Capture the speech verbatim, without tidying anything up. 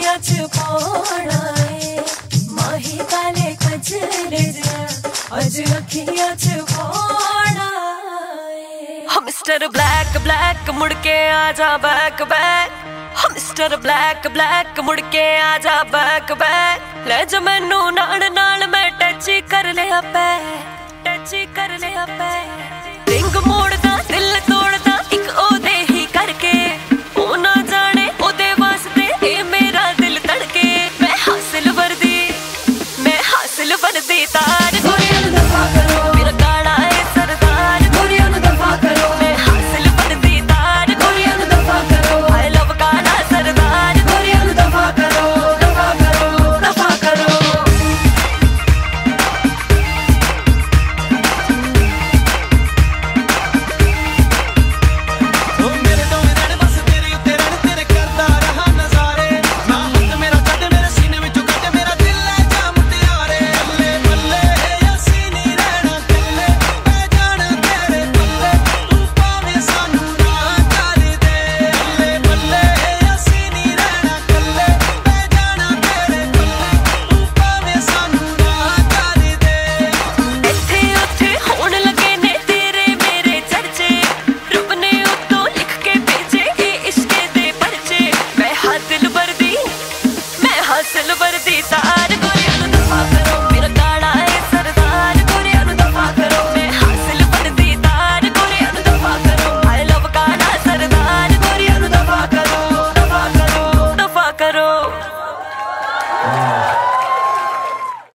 अखियां च पाना है माही काले कजले जा अज अखियां च पाना है। हम मिस्टर ब्लैक ब्लैक मुड़ के आजा बैक बैक, हम मिस्टर ब्लैक ब्लैक मुड़ के आजा बैक बैक, ले जा मैनू नाल नाल मैं टच कर लिया पै, टच कर लिया पै, रिंग मोड़